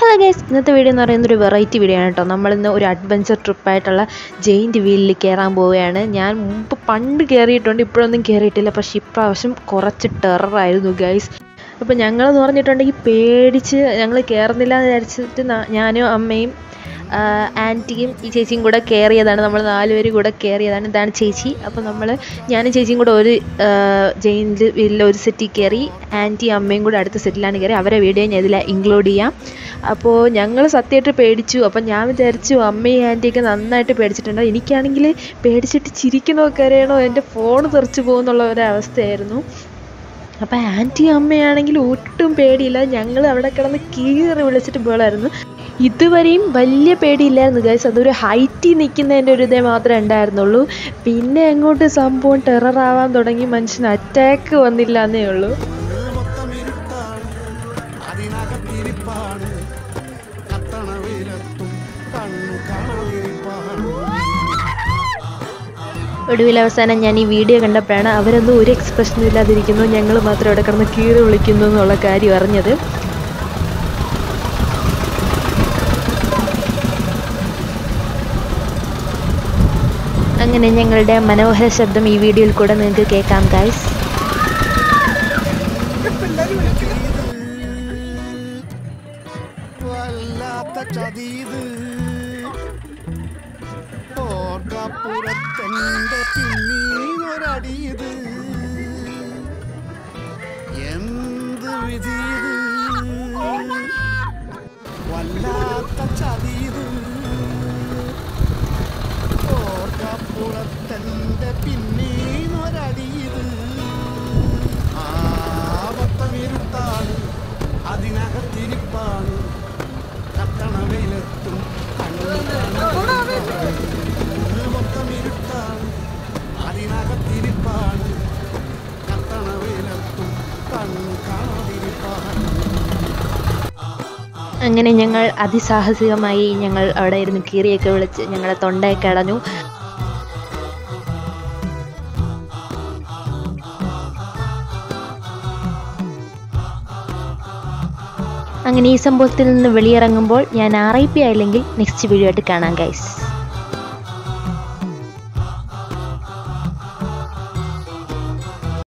Hello guys, ഇന്നത്തെ video എന്ന് പറയുന്നത് ഒരു വെറൈറ്റി വീഡിയോ ആണ് കേട്ടോ. നമ്മളിന്ന് ഒരു അഡ്വഞ്ചർ ട്രിപ്പായിട്ടുള്ള ജെയിൻറ്റ് വീലിൽ കയറാൻ പോവുകയാണ്. ഞാൻ പണ്ട് കയറിയിട്ടുണ്ട്, ഇപ്പോഴൊന്നും കയറിയിട്ടില്ല. പക്ഷേ ഇപ്രാവശ്യം കുറച്ച് ടെററായിരുന്നു ഗൈസ്. അപ്പോൾ ഞങ്ങളെന്ന് പറഞ്ഞിട്ടുണ്ടെങ്കിൽ പേടിച്ച് ഞങ്ങൾ കയറുന്നില്ല എന്ന് വിചാരിച്ചിട്ട് ഞാനും അമ്മയും ആൻറ്റിയും ഈ ചേച്ചിയും കൂടെ കയറിയതാണ്. നമ്മൾ 4 പേര് കൂടെ കയറിയതാണ്. ഇതാണ് ചേച്ചി. അപ്പോൾ ഞാനും ചേച്ചിയും കൂടെ ഒരു ജെയിൻറ്റ് വീലിൽ ഒരു സെറ്റിൽ കയറി. ആൻറ്റിയും അമ്മയും കൂടെ അടുത്ത സെറ്റിലാണ് കയറി. അവരെ വീഡിയോ ഞാൻ ഇതിൽ ഇൻക്ലൂഡ് ചെയ്യാം. അപ്പോൾ ഞങ്ങൾ സത്യമായിട്ട് പേടിച്ചു. അപ്പം ഞാൻ വിചാരിച്ചു അമ്മയും ആൻറ്റിയൊക്കെ നന്നായിട്ട് പേടിച്ചിട്ടുണ്ട്. എനിക്കാണെങ്കിൽ പേടിച്ചിട്ട് ചിരിക്കണോ കരയണോ, എൻ്റെ ഫോൺ തെറിച്ച് പോകുന്നുള്ള ഒരവസ്ഥയായിരുന്നു. അപ്പോൾ ആൻറ്റിയും അമ്മയാണെങ്കിൽ ഒട്ടും പേടിയില്ല. ഞങ്ങൾ അവിടെ കിടന്ന് കീറി വിളിച്ചിട്ട് പോലായിരുന്നു. ഇതുവരെയും വലിയ പേടിയില്ലായിരുന്നു ഗൈസ്. അതൊരു ഹൈറ്റിൽ നിൽക്കുന്നതിൻ്റെ ഒരു ഇതേ മാത്രമേ ഉണ്ടായിരുന്നുള്ളൂ. പിന്നെ എങ്ങോട്ട് സംഭവം ടെററാവാൻ തുടങ്ങി. മനുഷ്യന് അറ്റാക്ക് വന്നില്ല എന്നേ ഉള്ളൂ. ഒടുവിൽ അവസാനം ഞാൻ ഈ വീഡിയോ കണ്ടപ്പോഴാണ് അവരൊന്നും ഒരു എക്സ്പ്രഷനും ഇല്ലാതിരിക്കുന്നു, ഞങ്ങൾ മാത്രം ഇവിടെ കിടന്ന് കീറി വിളിക്കുന്നു എന്നുള്ള കാര്യം അറിഞ്ഞത്. അങ്ങനെ ഞങ്ങളുടെ മനോഹര ശബ്ദം ഈ വീഡിയോയിൽ കൂടെ നിങ്ങൾക്ക് കേൾക്കാം ഗൈസ്. എന്ത് വിധിയത്, വല്ലാത്ത ചതിയത്, ഓർക്കപ്പുറത്തെന്റെ പിന്നീന്നൊരടിയത്. ആപത്തമിരുട്ടാണ്, അതിനകത്തിരിപ്പാണ്, കത്തണ വെയിലെത്തും മൊത്തമിരുട്ടാണ്, അതിനകത്തിരിപ്പാണ്, കത്തണ വെയിലെത്തും കണ്ണു കാണാതിരിപ്പാണ്. അങ്ങനെ ഞങ്ങൾ അതിസാഹസികമായി ഞങ്ങൾ അവിടെ ഇരുന്ന് കീറിയൊക്കെ വിളിച്ച് ഞങ്ങളുടെ തൊണ്ടയൊക്കെ അടഞ്ഞു. അങ്ങനെ ഈ സംഭവത്തിൽ നിന്ന് വെളിയിറങ്ങുമ്പോൾ ഞാൻ RIP ആയില്ലെങ്കിൽ നെക്സ്റ്റ് വീഡിയോ ആയിട്ട് കാണാം ഗൈസ്.